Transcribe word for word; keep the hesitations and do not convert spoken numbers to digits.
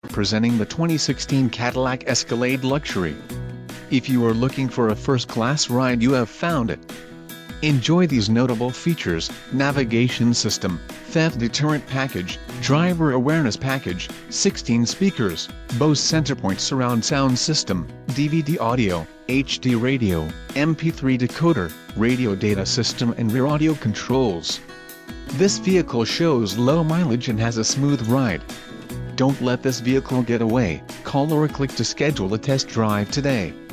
presenting the twenty sixteen Cadillac Escalade Luxury. If you are looking for a first-class ride, you have found it. Enjoy these notable features: navigation system, theft deterrent package, driver awareness package, sixteen speakers, Bose Centerpoint surround sound system, D V D audio, H D radio, M P three decoder, radio data system and rear audio controls. This vehicle shows low mileage and has a smooth ride. Don't let this vehicle get away. Call or click to schedule a test drive today.